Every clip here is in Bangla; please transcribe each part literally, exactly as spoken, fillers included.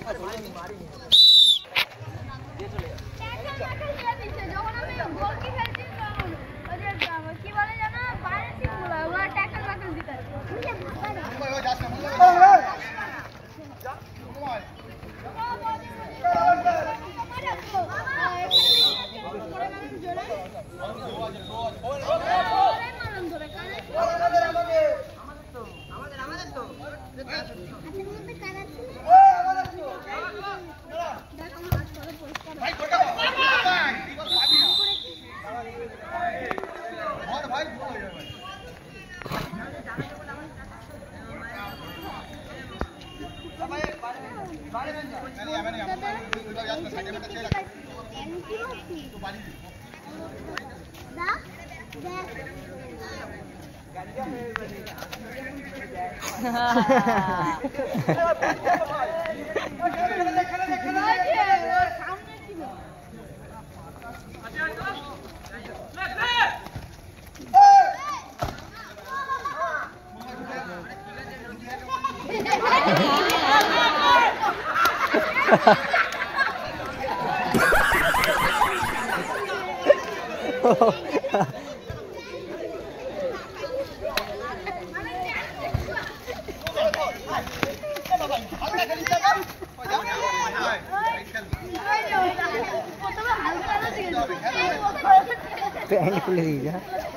पैंट खुल रही है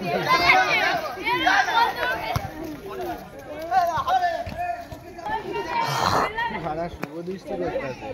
ভাড়া শুভ দৃষ্টি করতেছে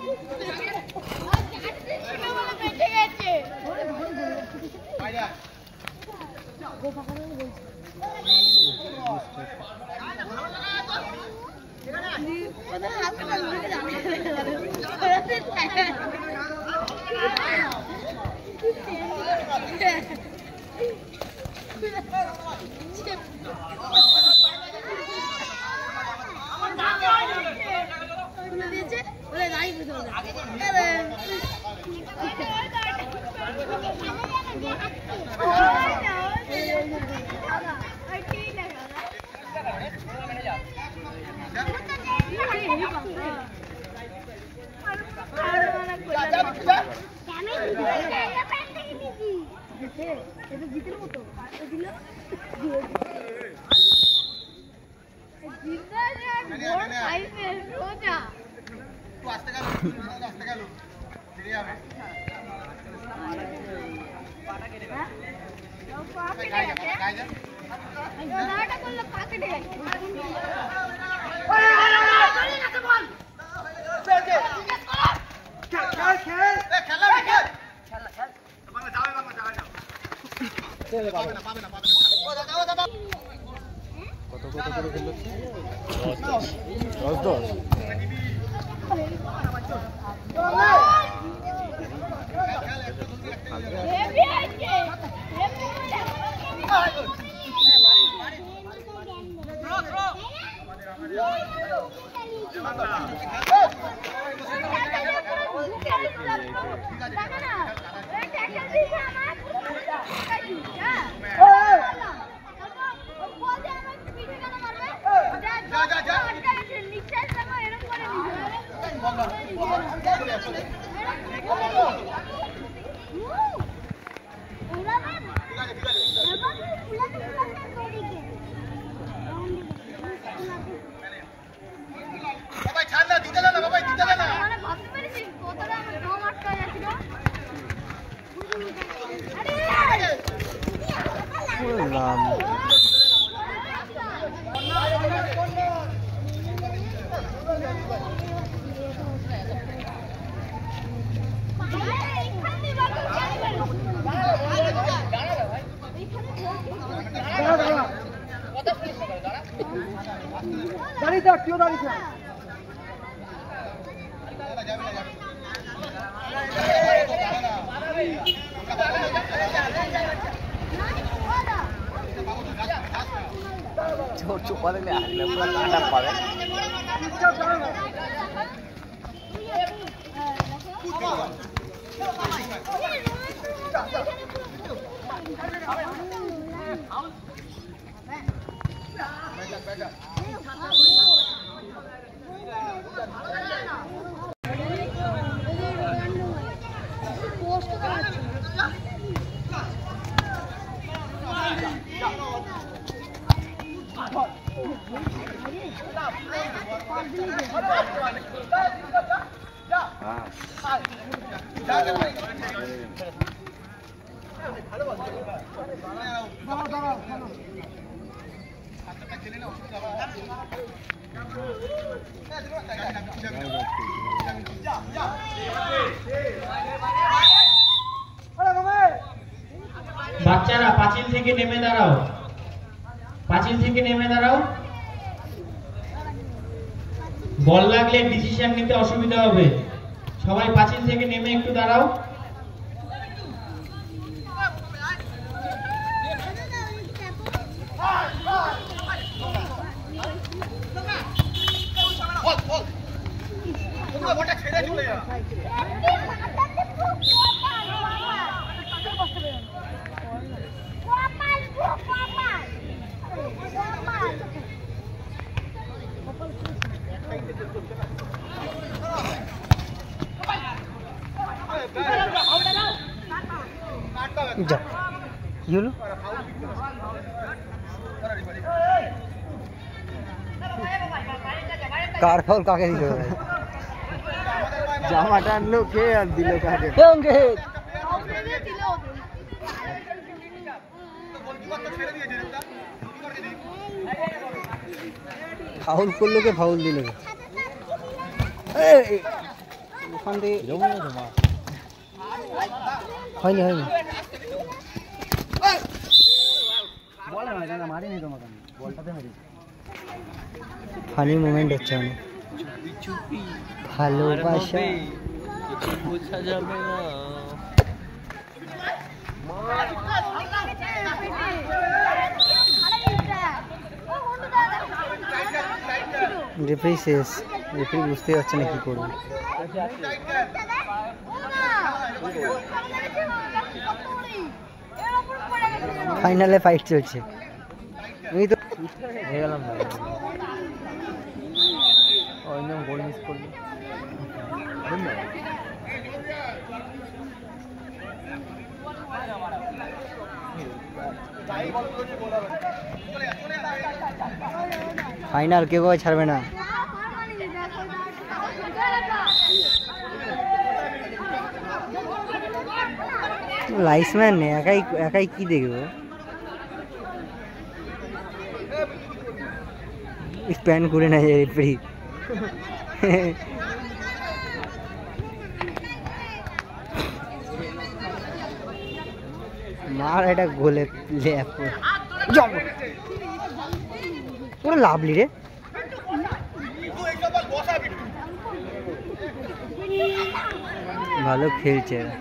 কত কত করে খেললো দশ দশ দাঁড়িয়ে থাক কেউ দাঁড়িয়ে থাক छोड़ चुप वाले ले आ ले पूरा कांटा पावे बैठ जा बैठ जा বাচ্চারা পাঁচিল থেকে নেমে দাঁড়াও, পাঁচিল থেকে নেমে দাঁড়াও। বল লাগলে ডিসিশন নিতে অসুবিধা হবে, সবাই পাঁচিল থেকে নেমে একটু দাঁড়াও। যা কি হলো? কার ফাউল কাকে দিল? জামাটা আনলো কে আর দিল কাকে? ফাউল করলো কে? ফাউল দিল কে? ওখান থেকে হয়নি হয়নি ফানি মোমেন্ট হচ্ছে অনেক ভালোবাসা বোঝা যাবে না। রেফারি শেষ, রেফারি বুঝতে পারছে না কি করবে। ফাইনালে ফাইট চলছে, আমি তো হয়ে গেলাম না, অন্য গোল মিস করলি। ফাইনাল কেউ ছাড়বে না। লাইসম্যান একাই একাই কি দেখবো? স্প্যান করে না যায় রেফারি। মার এটা গোলে পুরো লাভলি রে। ভালো খেলছে এরা।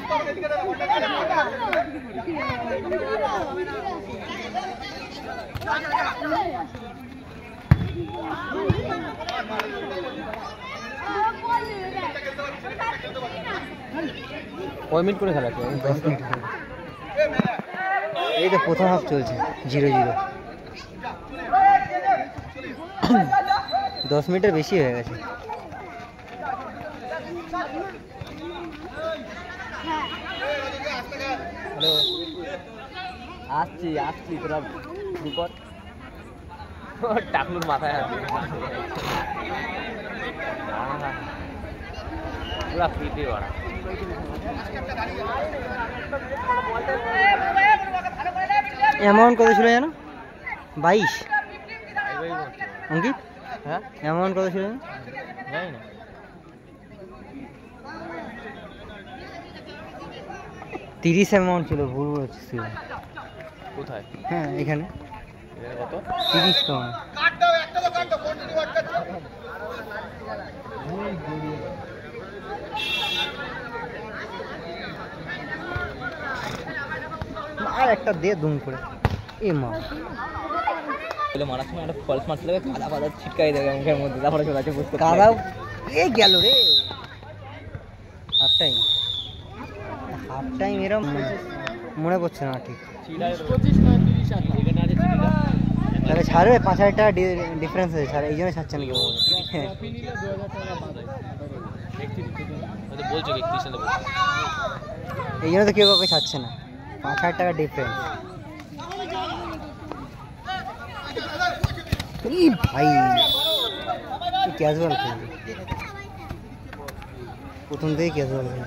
কয় মিনিট করে খেলা? দশ মিনিট। এই তো প্রথম হাফ চলছে জিরো জিরো। দশ মিনিটের বেশি হয়ে গেছে। হ্যালো, আসছি আসছি তোরা দুপর টাকলুর মাথায় হাত পুরা ফ্রিতে বাড়া। অ্যামাউন্ট কত ছিল জানো? বাইশ। অঙ্কিত হ্যাঁ অ্যামাউন্ট কত ছিল? জানি না। তিরিশ অ্যামাউন্ট ছিল, ভুল বলছি। কোথায়? হ্যাঁ এখানে কত? তিরিশ টাকা। আর একটা দে দুম করে। এ মা মারার সময় একটা ফলস মারতে লাগে, কাদা ফাদা ছিটকাই দেবে মুখের মধ্যে, তারপরে চলে আসে বুঝতে কাদা এ গেল রে। হাফ টাইম হাফ টাইম এরকম মনে পড়ছে না ঠিক। তাহলে ছাড়বে, পাঁচ হাজার টাকা ডিফারেন্স আছে, ছাড় এই জন্য ছাড়ছে নাকি? বলছো কি এই জন্য তো কেউ কাউকে ছাড়ছে না, পাঁচ হাজার টাকা ডিফারেন্স। ই ভাই ক্যাজুয়াল খেলে প্রথম থেকেই ক্যাজুয়াল খেলে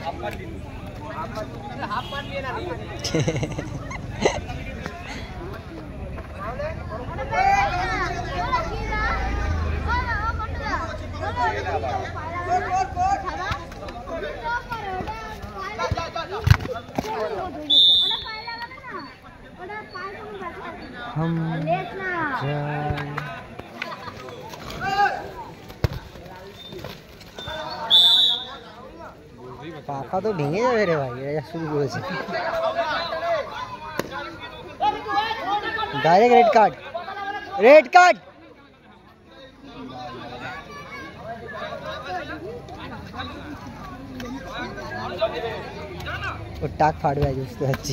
हम পাখা তো ভেঙে যাবে রে ভাই, এরা শুরু করেছে direct red card, red card. ও টাক ফাটবে আজ বুঝতে পারছি।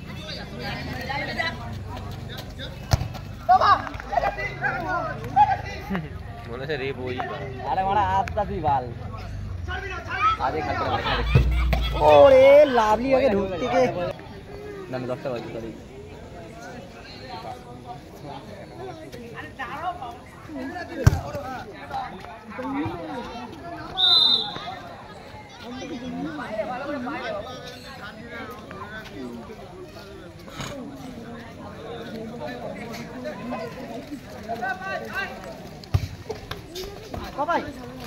মনে হচ্ছে রে বই আরে মারা আস্তা তুই বাল আরে খাতে ওরে লাভলি আগে ঢুকতে কে না আমি দশটা বাজে সরি বাবাই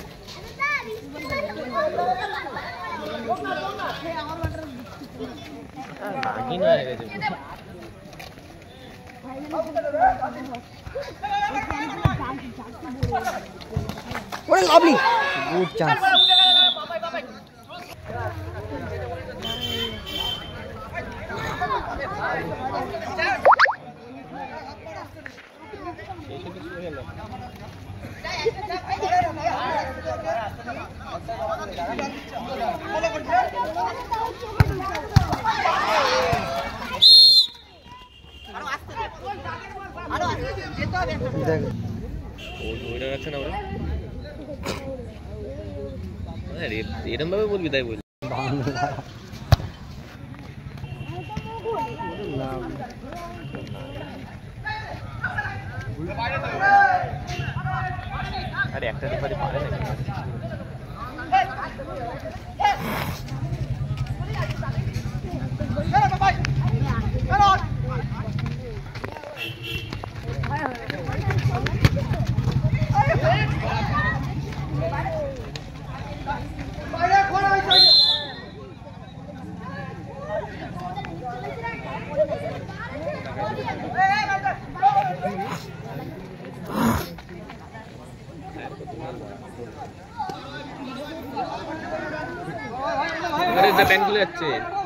বাকি না হয়ে গেছে ওরে লাভলি গুড চান্স। এরম ভাবে বলবি তাই বলি আরে একটা ব্যাপারে পারে না ব্যাংক খুলে যাচ্ছে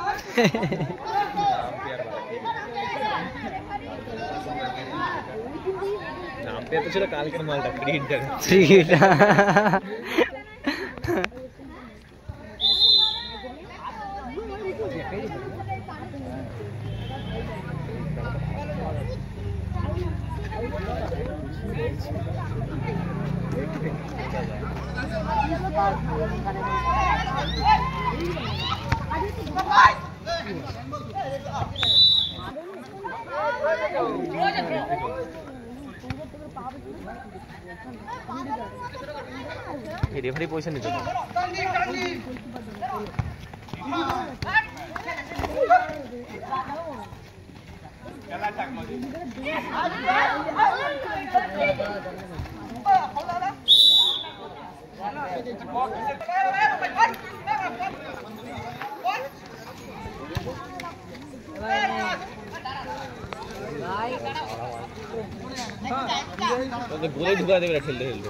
আম্পায়ার তো ছিল কালকের মালটা ফ্রিটা ফ্রিটা রেফারি পয়সা নিতে গোলে ঢুকা দেবে খেলতে খেলতে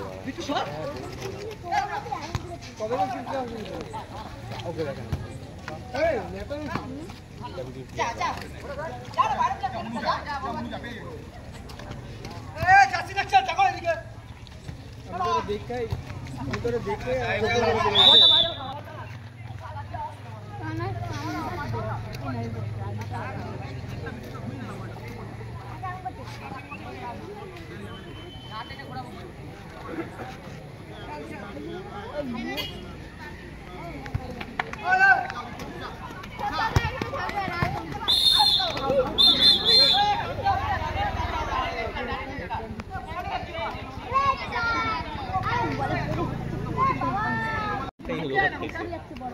খাইছে।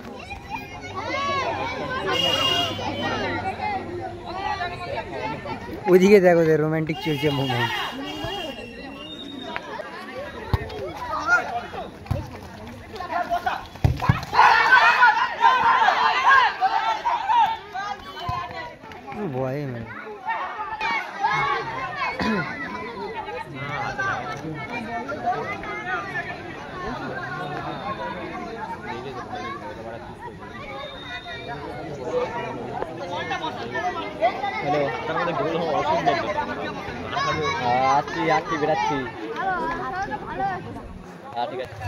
ওইদিকে দেখো যে রোমান্টিক চলছে মোমেন্ট। ভয় মানে হ্যালো, তার মধ্যে গোল হওয়া অসম্ভব। আসছি আসছি বেরাচ্ছি। হ্যাঁ ঠিক আছে।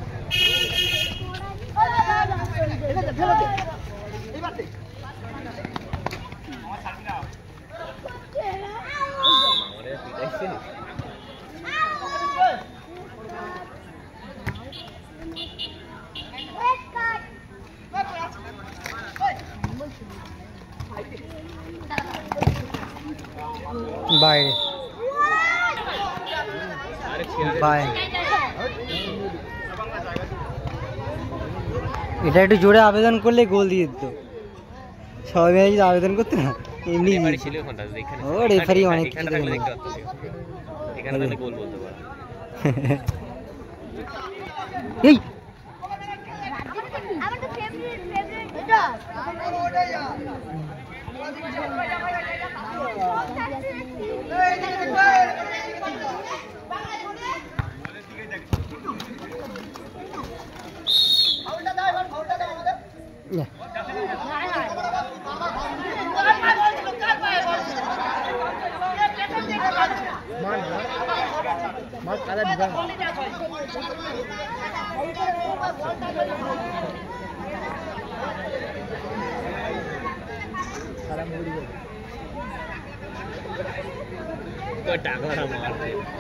বাইরে বাইরে এটা একটু জোরে আবেদন করলে গোল দিয়ে দিত। সবাই মিলে যদি আবেদন করতো না এমনি ও রেফারি অনেক গোল বলতে পারে। এই টাকা মার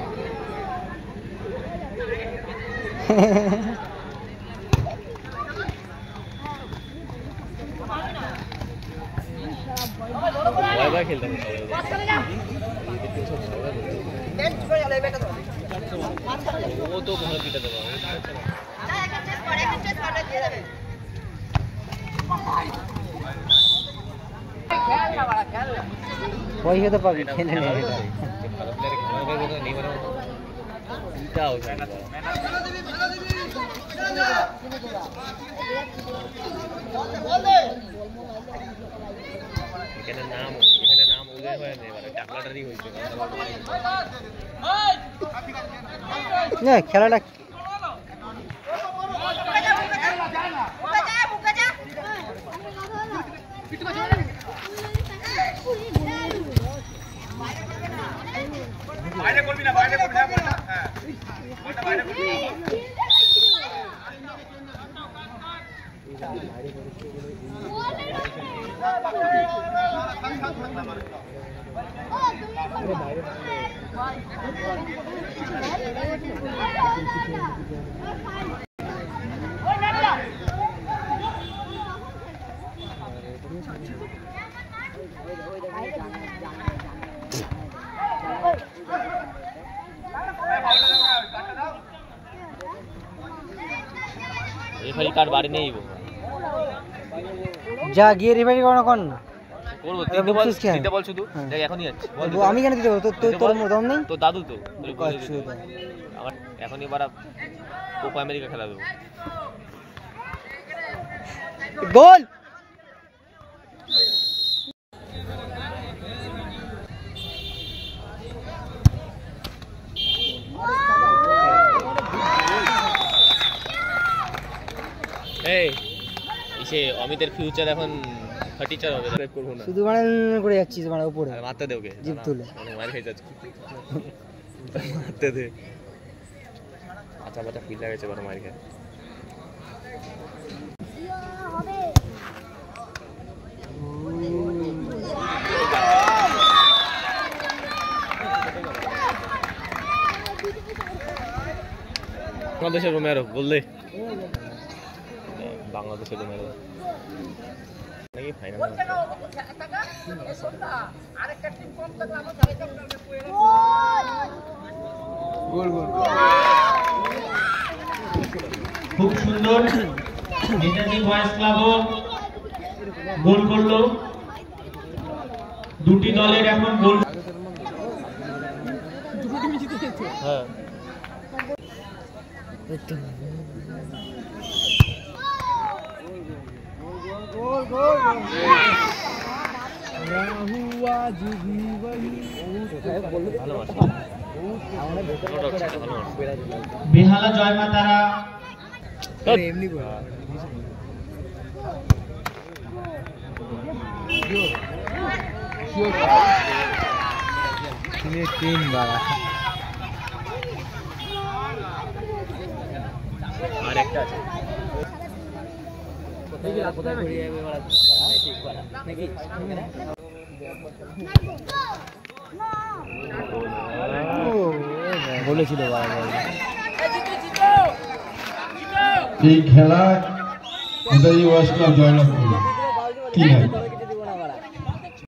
খেলতাম ও তো ভালো পিটা দেবো। পয়সা তো পাবি খেলে নেই এখানে নাম এখানে নাম উদয় হয় না, এবারে টাকলাটারই হয়েছে না খেলাটা। বাইরে করবি না, বাইরে করবি না, বলটা হ্যাঁ বলটা বাইরে করবি। রেফারি কার্ড বাড়ি নেই যা গিয়ে রেফারি করো না কোন করবো। তিনটে বল তিনটে বল শুধু দেখ এখনই যাচ্ছে। আমি কেন দিতে পারবো? তোর তোর দম নেই? তোর দাদু তো আমার এখন এবার কোপা আমেরিকা খেলা দেবো। গোল এই এসে অমিতের ফিউচার এখন টিচার হবে, করবো না শুধু মানে করে যাচ্ছিস মানে উপরে মারতে দে ওকে, জিপ তুলে মার খেয়ে যাচ্ছে মারতে দে। আচ্ছা বাচ্চা ফিল লাগেছে বড় মার খেয়ে। বাংলাদেশের রোমেরো বললে বাংলাদেশের রোমেরো নাকি ফাইনাল খুব সুন্দর নেতাজি বয়েজ ক্লাবও গোল করলো। দুটি দলের এখন গোল। হ্যাঁ বেহালা জয়মা তারা এমনি তিন বাড়া আর একটা আছে বলেছিল এই খেলা নেতাজি বয়েজ ক্লাব জয়লাভ করলো। কি হয়